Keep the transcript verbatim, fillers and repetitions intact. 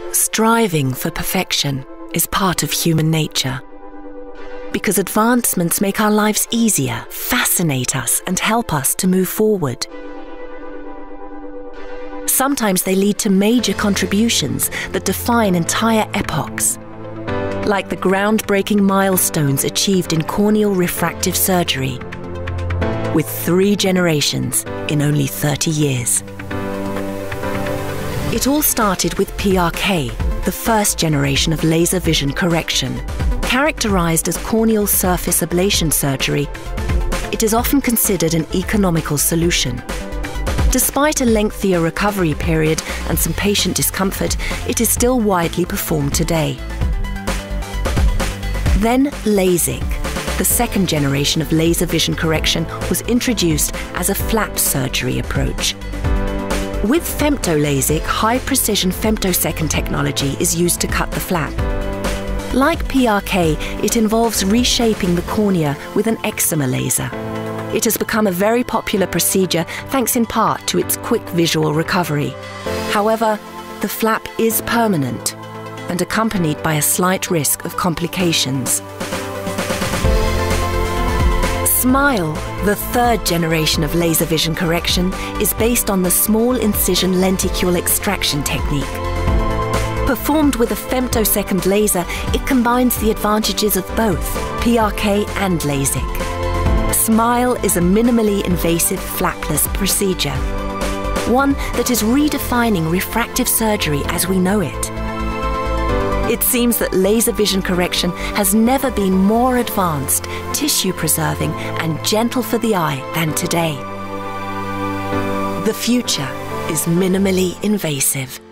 Striving for perfection is part of human nature. Because advancements make our lives easier, fascinate us, and help us to move forward. Sometimes they lead to major contributions that define entire epochs, like the groundbreaking milestones achieved in corneal refractive surgery, with three generations in only thirty years. It all started with P R K, the first generation of laser vision correction. Characterized as corneal surface ablation surgery, it is often considered an economical solution. Despite a lengthier recovery period and some patient discomfort, it is still widely performed today. Then LASIK, the second generation of laser vision correction, was introduced as a flap surgery approach. With femtoLASIK, high-precision femtosecond technology is used to cut the flap. Like P R K, it involves reshaping the cornea with an excimer laser. It has become a very popular procedure thanks in part to its quick visual recovery. However, the flap is permanent and accompanied by a slight risk of complications. SMILE, the third generation of laser vision correction, is based on the small incision lenticule extraction technique. Performed with a femtosecond laser, it combines the advantages of both P R K and LASIK. SMILE is a minimally invasive flapless procedure, one that is redefining refractive surgery as we know it. It seems that laser vision correction has never been more advanced, tissue-preserving and gentle for the eye than today. The future is minimally invasive.